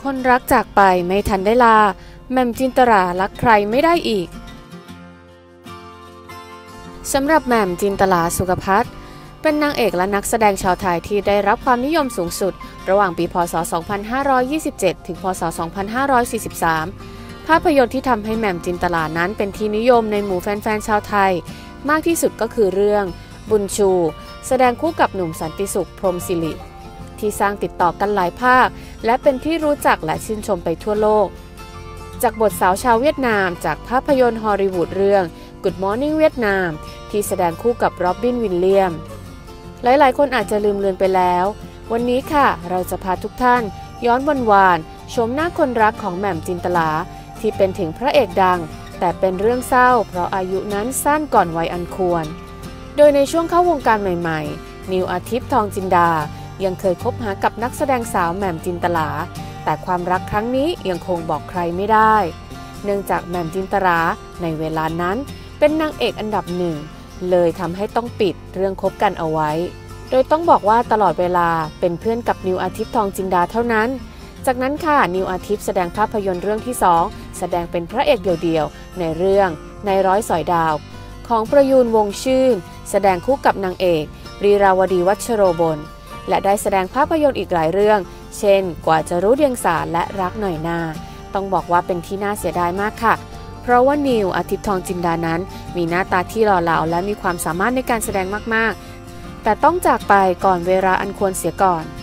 คนรักจากไปไม่ทันได้ลาแหม่มจินตรารักใครไม่ได้อีกสำหรับแหม่มจินตราสุขภัทรเป็นนางเอกและนักแสดงชาวไทยที่ได้รับความนิยมสูงสุดระหว่างปีพ.ศ. 2527 ถึง พ.ศ. 2543 ภาพยนตร์ที่ทำให้แหม่มจินตรานั้นเป็นที่นิยมในหมู่แฟนๆชาวไทยมากที่สุดก็คือเรื่องบุญชูแสดงคู่กับหนุ่มสันติสุขพรหมศิริที่สร้างติดต่อกันหลายภาคและเป็นที่รู้จักและชื่นชมไปทั่วโลกจากบทสาวชาวเวียดนามจากภาพยนตร์ฮอลลีวูดเรื่อง Good Morning เวียดนามที่แสดงคู่กับโรบินวิลเลียมหลายๆคนอาจจะลืมเลือนไปแล้ววันนี้ค่ะเราจะพาทุกท่านย้อนวานๆชมหน้าคนรักของแหม่มจินตราที่เป็นถึงพระเอกดังแต่เป็นเรื่องเศร้าเพราะอายุนั้นสั้นก่อนวัยอันควรโดยในช่วงเข้าวงการใหม่ๆนิวอาทิตย์ทองจินดายังเคยคบหากับนักแสดงสาวแหม่มจินตราแต่ความรักครั้งนี้ยังคงบอกใครไม่ได้เนื่องจากแหม่มจินตราในเวลานั้นเป็นนางเอกอันดับหนึ่งเลยทำให้ต้องปิดเรื่องคบกันเอาไว้โดยต้องบอกว่าตลอดเวลาเป็นเพื่อนกับนิวอาทิตย์ทองจินดาเท่านั้นจากนั้นค่ะนิวอาทิตย์แสดงภาพยนตร์เรื่องที่2แสดงเป็นพระเอกเดี่ยวๆในเรื่องในร้อยสอยดาวของประยูรวงศ์ชื่นแสดงคู่กับนางเอกรีราวดีวัชโรบลและได้แสดงภาพยนตร์อีกหลายเรื่องเช่นกว่าจะรู้เดียงสาและรักหน่อยนาต้องบอกว่าเป็นที่น่าเสียดายมากค่ะเพราะว่านิวอาทิตย์ทองจินดานั้นมีหน้าตาที่หล่อเหลาและมีความสามารถในการแสดงมากๆแต่ต้องจากไปก่อนเวลาอันควรเสียก่อน